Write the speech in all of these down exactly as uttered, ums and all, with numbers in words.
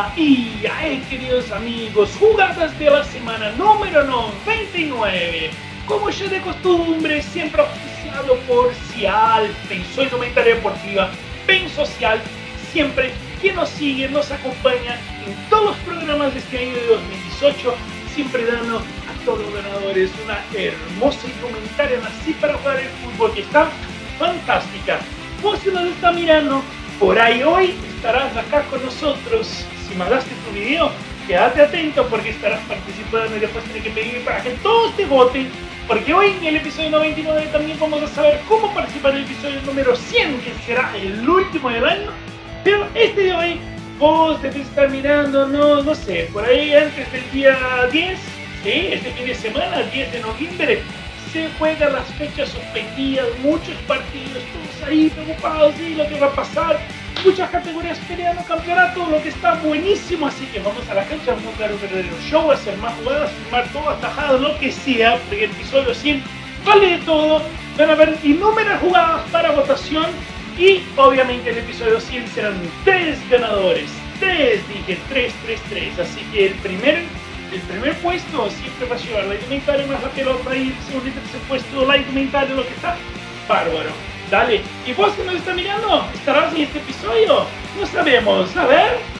Ahí, ahí, queridos amigos, jugadas de la semana número noventa y nueve. Como ya de costumbre, siempre auspiciado por Cial, Pensó Indumentaria Deportiva, Pen Social, siempre que nos sigue, nos acompaña en todos los programas de este año de dos mil dieciocho, siempre dando a todos los ganadores una hermosa indumentaria así para jugar el fútbol que está fantástica. Vos si nos está mirando por ahí hoy, estarás acá con nosotros. Si mandaste tu video, quédate atento porque estarás participando y después tienes que pedir para que todos te voten, porque hoy en el episodio noventa y nueve también vamos a saber cómo participar en el episodio número cien, que será el último del año. Pero este de hoy, vos debes estar mirando, no, no sé, por ahí antes del día diez, ¿sí? Este fin de semana, diez de noviembre, se juegan las fechas suspendidas, muchos partidos, todos ahí preocupados de lo que va a pasar, muchas categorías peleando campeonato, lo que está buenísimo, así que vamos a la cancha, vamos a dar un verdadero show, a hacer más jugadas, filmar todo, atajadas, lo que sea, porque el episodio cien vale de todo, van a haber innumerables jugadas para votación y obviamente el episodio cien serán tres ganadores, tres, dije, tres, tres, tres, así que el primer... El primer puesto siempre va a llevar la indumentaria más la pelota y el segundo y tercer puesto la indumentaria, lo que está bárbaro. Dale, y vos que nos está mirando, ¿estarás en este episodio? No sabemos, a ver.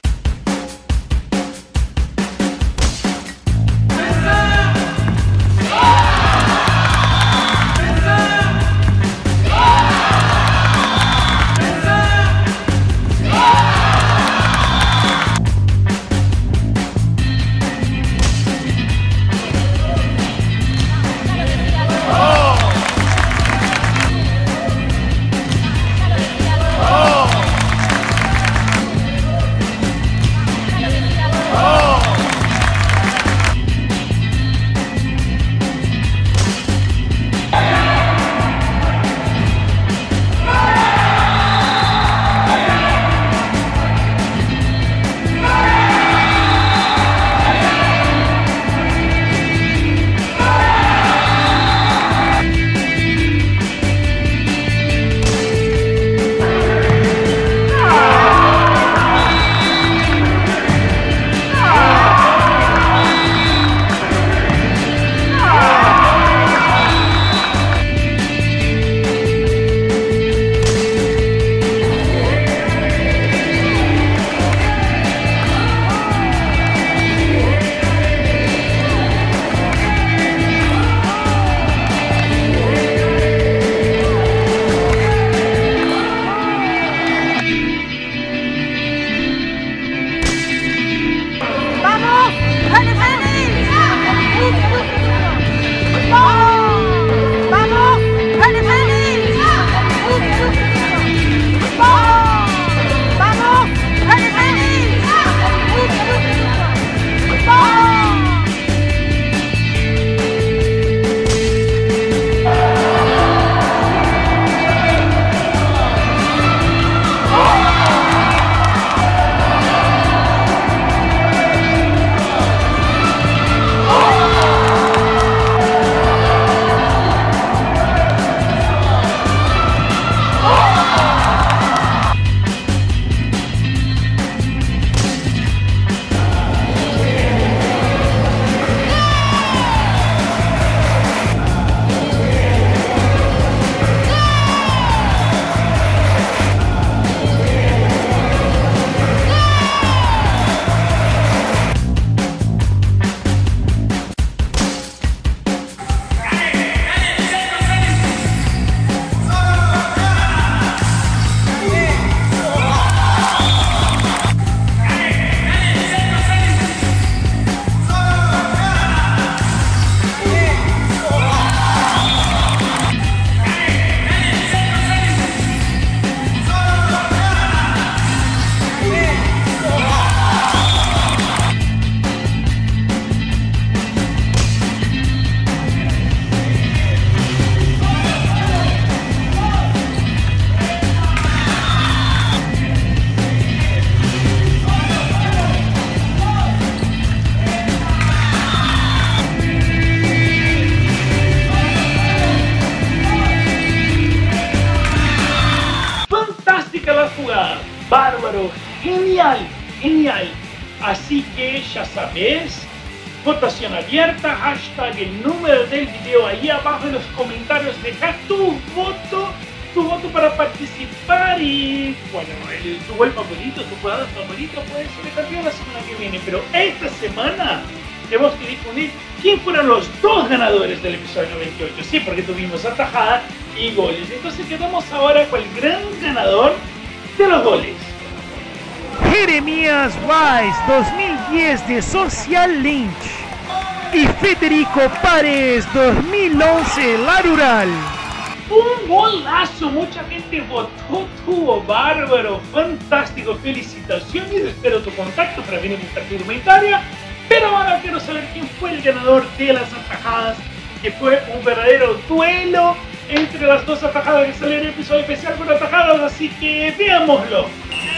Bárbaro, genial, genial. Así que ya sabes, votación abierta, hashtag el número del video ahí abajo en los comentarios, deja tu voto, tu voto para participar y bueno, el, tu gol favorito, tu jugador favorito puede ser el campeón la semana que viene, pero esta semana tenemos que difundir quién fueron los dos ganadores del episodio noventa y ocho, sí, porque tuvimos atajada y goles, entonces quedamos ahora con el gran ganador de los goles. Jeremías Weiss dos mil diez de Social Lynch y Federico Párez dos mil once La Rural. Un golazo, mucha gente votó, tuvo bárbaro, fantástico, felicitaciones, espero tu contacto para venir a buscar tu indumentaria, pero ahora quiero saber quién fue el ganador de las atajadas, que fue un verdadero duelo entre las dos atajadas que salió en el episodio especial con atajadas, así que veámoslo.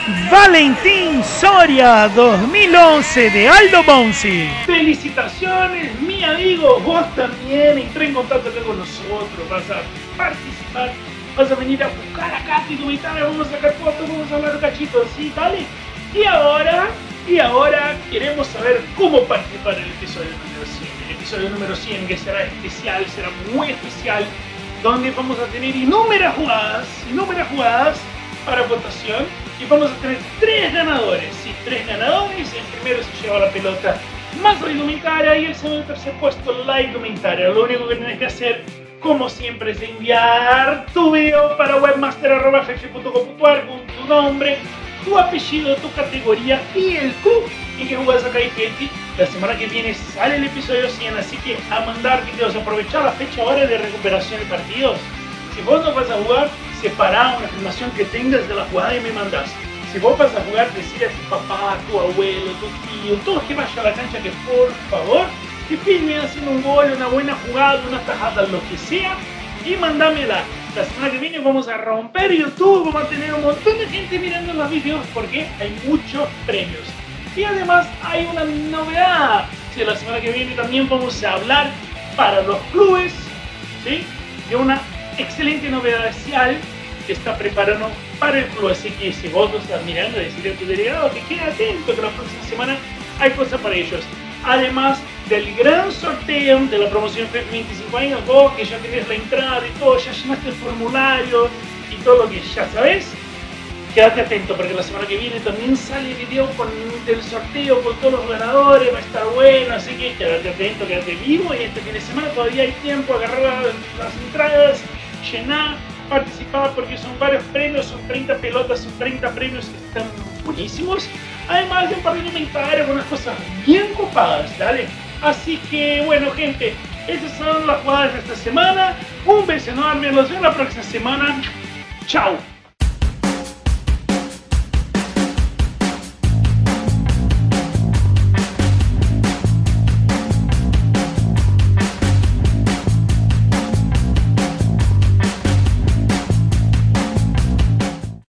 Valentín Soria dos mil once de Aldo Bonzi. Felicitaciones, mi amigo, vos también entré en contacto con nosotros, vas a participar, vas a venir a buscar acá tu indumentaria, vamos a sacar fotos, vamos a hablar un cachito, ¿sí? ¿Vale? Y ahora, y ahora queremos saber cómo participar en el episodio número cien. El episodio número cien que será especial, será muy especial, donde vamos a tener innumerables jugadas, innumerables jugadas para votación y vamos a tener tres ganadores, sí, tres ganadores, el primero se lleva la pelota más la indumentaria y el segundo y tercer puesto la indumentaria. Lo único que tienes que hacer, como siempre, es enviar tu video para webmaster arroba f f punto com punto a r con tu nombre, tu apellido, tu categoría y el club en que jugás acá y Katie. La semana que viene sale el episodio cien, así que a mandar videos, aprovechar la fecha ahora de recuperación de partidos. Si vos no vas a jugar, separá una filmación que tengas de la jugada y me mandás. Si vos vas a jugar, decirle a tu papá, a tu abuelo, a tu tío, todos que vayan a la cancha que por favor te filmen haciendo un gol, una buena jugada, una tajada, lo que sea, y mandámela. La semana que viene vamos a romper YouTube, vamos a tener un montón de gente mirando los videos porque hay muchos premios. Y además hay una novedad, si la semana que viene también vamos a hablar para los clubes, ¿sí?, de una excelente novedad especial que está preparando para el club, así que si vos lo estás mirando, decirle a tu delegado que quede atento que la próxima semana hay cosas para ellos. Además del gran sorteo de la promoción F F veinticinco años, vos que ya tenés la entrada y todo, ya llenaste el formulario y todo lo que ya sabés, quédate atento porque la semana que viene también sale video con el sorteo con todos los ganadores, va a estar bueno, así que quédate atento, quédate vivo y este fin de semana todavía hay tiempo, agarrar las entradas, llenar, participar porque son varios premios, son treinta pelotas, son treinta premios que están buenísimos, además de un par de comentarios, unas cosas bien copadas, ¿dale? Así que bueno gente, esas son las jugadas de esta semana, un beso enorme, nos vemos la próxima semana, chao.